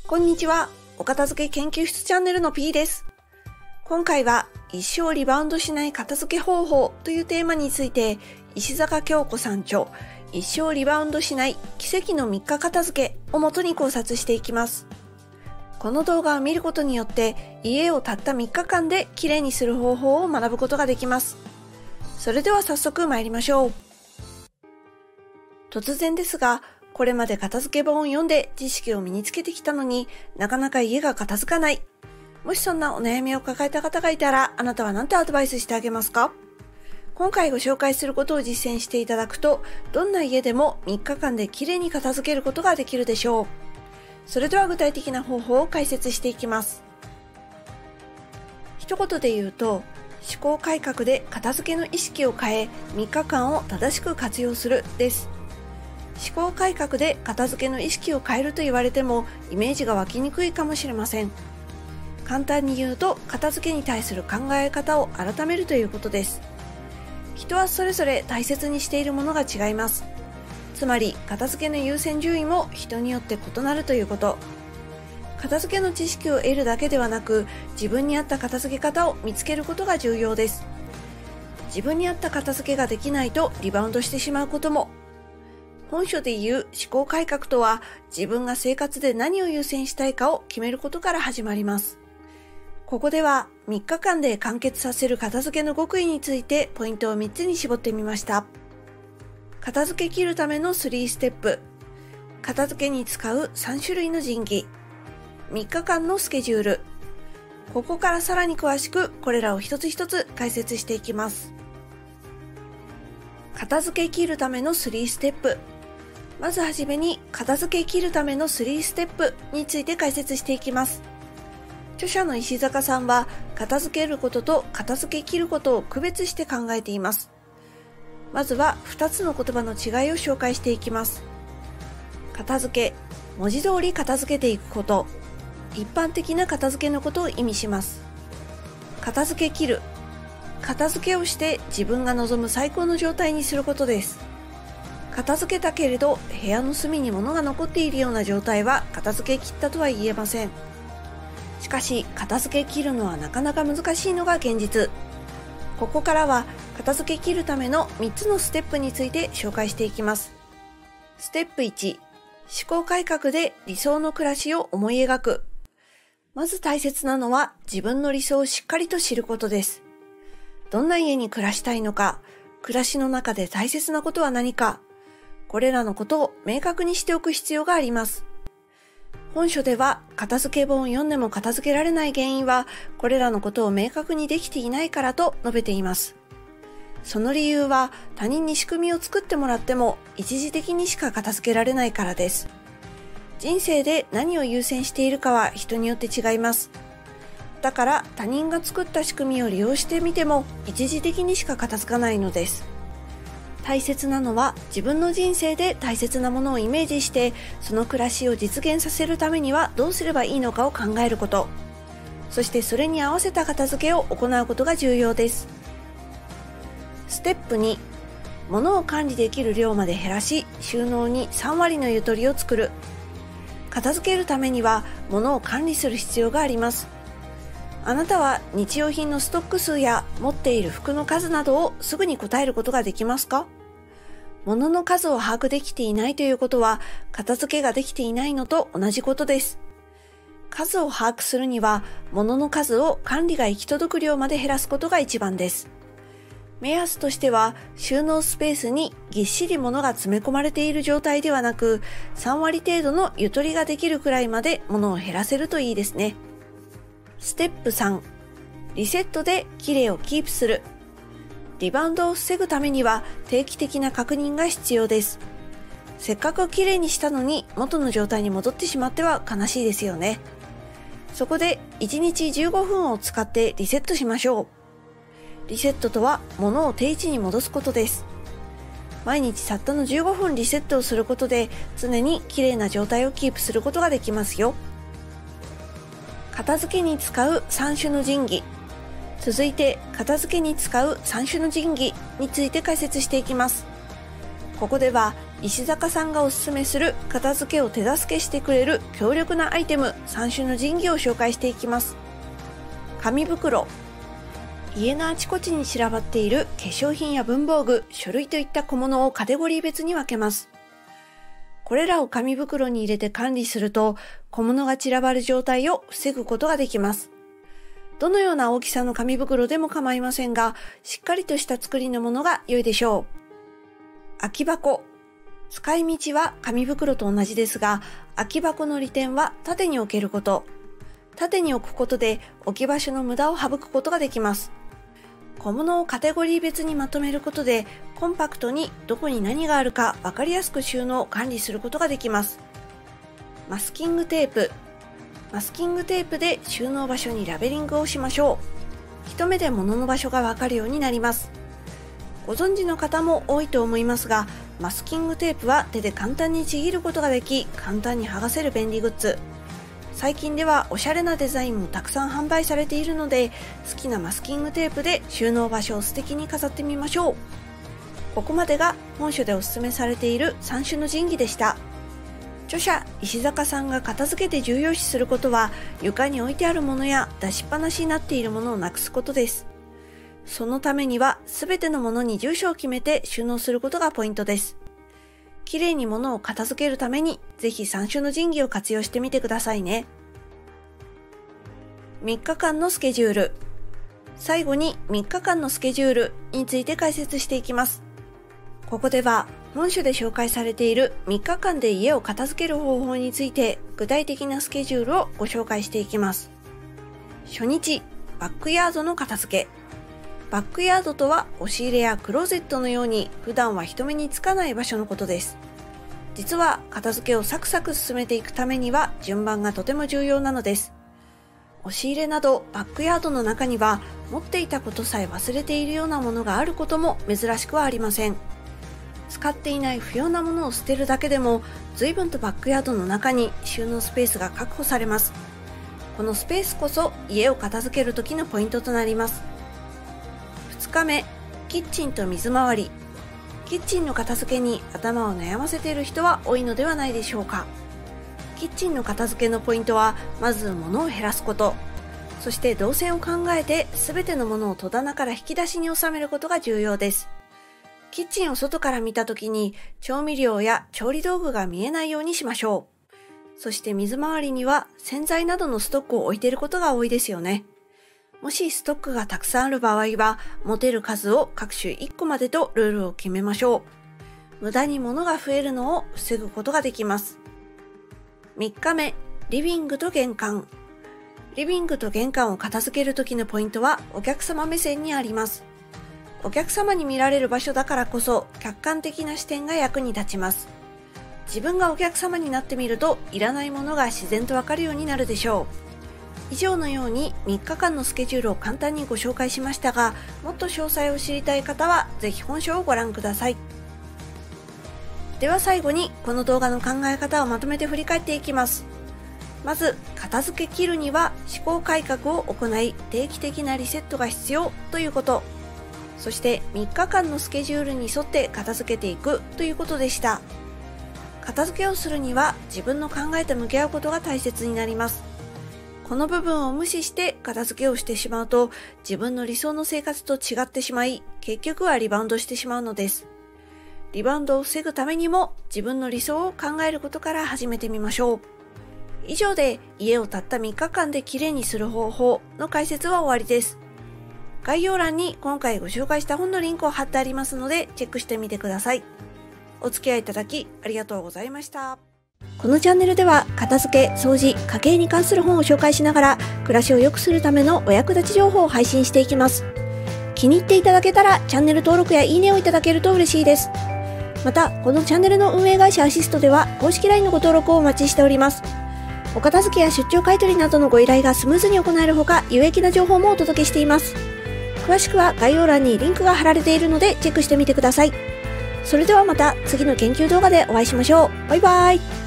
こんにちは。お片付け研究室チャンネルの P です。今回は一生リバウンドしない片付け方法というテーマについて、石坂京子さん著、一生リバウンドしない奇跡の3日片付けをもとに考察していきます。この動画を見ることによって家をたった3日間できれいにする方法を学ぶことができます。それでは早速参りましょう。突然ですが、これまで片付け本を読んで知識を身につけてきたのになかなか家が片付かない。もしそんなお悩みを抱えた方がいたら、あなたは何てアドバイスしてあげますか？今回ご紹介することを実践していただくと、どんな家でも3日間できれいに片付けることができるでしょう。それでは具体的な方法を解説していきます。一言で言うと、思考改革で片付けの意識を変え、3日間を正しく活用するです。思考改革で片付けの意識を変えると言われてもイメージが湧きにくいかもしれません。簡単に言うと、片付けに対する考え方を改めるということです。人はそれぞれ大切にしているものが違います。つまり片付けの優先順位も人によって異なるということ。片付けの知識を得るだけではなく、自分に合った片付け方を見つけることが重要です。自分に合った片付けができないとリバウンドしてしまうことも。本書でいう思考改革とは、自分が生活で何を優先したいかを決めることから始まります。ここでは3日間で完結させる片付けの極意についてポイントを3つに絞ってみました。片付け切るための3ステップ、片付けに使う3種類の神器、3日間のスケジュール。ここからさらに詳しくこれらを一つ一つ解説していきます。片付け切るための3ステップ。まずはじめに片付け切るための3ステップについて解説していきます。著者の石坂さんは、片付けることと片付け切ることを区別して考えています。まずは2つの言葉の違いを紹介していきます。片付け、文字通り片付けていくこと。一般的な片付けのことを意味します。片付け切る、片付けをして自分が望む最高の状態にすることです。片付けたけれど部屋の隅に物が残っているような状態は片付け切ったとは言えません。しかし片付け切るのはなかなか難しいのが現実。ここからは片付け切るための3つのステップについて紹介していきます。ステップ1、思考改革で理想の暮らしを思い描く。まず大切なのは自分の理想をしっかりと知ることです。どんな家に暮らしたいのか、暮らしの中で大切なことは何か、これらのことを明確にしておく必要があります。本書では、片付け本を読んでも片付けられない原因は、これらのことを明確にできていないからと述べています。その理由は、他人に仕組みを作ってもらっても、一時的にしか片付けられないからです。人生で何を優先しているかは人によって違います。だから他人が作った仕組みを利用してみても一時的にしか片付かないのです。大切なのは自分の人生で大切なものをイメージして、その暮らしを実現させるためにはどうすればいいのかを考えること。そしてそれに合わせた片付けを行うことが重要です。ステップ2、物を管理できる量まで減らし、収納に3割のゆとりを作る。片付けるためには物を管理する必要があります。あなたは日用品のストック数や持っている服の数などをすぐに答えることができますか？物の数を把握できていないということは、片付けができていないのと同じことです。数を把握するには、物の数を管理が行き届く量まで減らすことが一番です。目安としては、収納スペースにぎっしり物が詰め込まれている状態ではなく、3割程度のゆとりができるくらいまで物を減らせるといいですね。ステップ3、リセットできれいをキープする。リバウンドを防ぐためには定期的な確認が必要です。せっかくきれいにしたのに元の状態に戻ってしまっては悲しいですよね。そこで1日15分を使ってリセットしましょう。リセットとは物を定位置に戻すことです。毎日たったの15分リセットをすることで常にきれいな状態をキープすることができますよ。片付けに使う3種の神器。続いて片付けに使う3種の神器について解説していきます。ここでは石坂さんがおすすめする片付けを手助けしてくれる強力なアイテム3種の神器を紹介していきます。紙袋。家のあちこちに散らばっている化粧品や文房具、書類といった小物をカテゴリー別に分けます。これらを紙袋に入れて管理すると、小物が散らばる状態を防ぐことができます。どのような大きさの紙袋でも構いませんが、しっかりとした作りのものが良いでしょう。空き箱。使い道は紙袋と同じですが、空き箱の利点は縦に置けること。縦に置くことで置き場所の無駄を省くことができます。小物をカテゴリー別にまとめることで、コンパクトにどこに何があるか分かりやすく収納・管理することができます。マスキングテープ。マスキングテープで収納場所にラベリングをしましょう。一目で物の場所が分かるようになります。ご存知の方も多いと思いますが、マスキングテープは手で簡単にちぎることができ、簡単に剥がせる便利グッズ。最近ではおしゃれなデザインもたくさん販売されているので、好きなマスキングテープで収納場所を素敵に飾ってみましょう。ここまでが本書でおすすめされている3種の神器でした。著者石坂さんが片付けて重要視することは、床に置いてあるものや出しっぱなしになっているものをなくすことです。そのためには全てのものに住所を決めて収納することがポイントです。きれいに物を片付けるためにぜひ3種の神器を活用してみてくださいね。3日間のスケジュール。最後に3日間のスケジュールについて解説していきます。ここでは本書で紹介されている3日間で家を片付ける方法について具体的なスケジュールをご紹介していきます。初日、バックヤードの片付け。バックヤードとは押し入れやクローゼットのように普段は人目につかない場所のことです。実は片付けをサクサク進めていくためには順番がとても重要なのです。押し入れなどバックヤードの中には持っていたことさえ忘れているようなものがあることも珍しくはありません。使っていない不要なものを捨てるだけでも随分とバックヤードの中に収納スペースが確保されます。このスペースこそ家を片付ける時のポイントとなります。2日目、キッチンと水回り。キッチンの片付けに頭を悩ませている人は多いのではないでしょうか。キッチンの片付けのポイントは、まず物を減らすこと。そして動線を考えて全てのものを戸棚から引き出しに収めることが重要です。キッチンを外から見たときに調味料や調理道具が見えないようにしましょう。そして水回りには洗剤などのストックを置いていることが多いですよね。もしストックがたくさんある場合は、持てる数を各種1個までとルールを決めましょう。無駄に物が増えるのを防ぐことができます。3日目、リビングと玄関。リビングと玄関を片付けるときのポイントはお客様目線にあります。お客様に見られる場所だからこそ客観的な視点が役に立ちます。自分がお客様になってみると、いらないものが自然とわかるようになるでしょう。以上のように3日間のスケジュールを簡単にご紹介しましたが、もっと詳細を知りたい方はぜひ本書をご覧ください。では最後にこの動画の考え方をまとめて振り返っていきます。まず、片付け切るには思考改革を行い定期的なリセットが必要ということ。そして3日間のスケジュールに沿って片付けていくということでした。片付けをするには自分の考えと向き合うことが大切になります。この部分を無視して片付けをしてしまうと、自分の理想の生活と違ってしまい、結局はリバウンドしてしまうのです。リバウンドを防ぐためにも自分の理想を考えることから始めてみましょう。以上で家をたった3日間できれいにする方法の解説は終わりです。概要欄に今回ご紹介した本のリンクを貼ってありますのでチェックしてみてください。お付き合いいただきありがとうございました。このチャンネルでは片付け、掃除、家計に関する本を紹介しながら暮らしを良くするためのお役立ち情報を配信していきます。気に入っていただけたらチャンネル登録やいいねをいただけると嬉しいです。また、このチャンネルの運営会社アシストでは公式 LINE のご登録をお待ちしております。お片付けや出張買取などのご依頼がスムーズに行えるほか、有益な情報もお届けしています。詳しくは概要欄にリンクが貼られているのでチェックしてみてください。それではまた次の研究動画でお会いしましょう。バイバイ。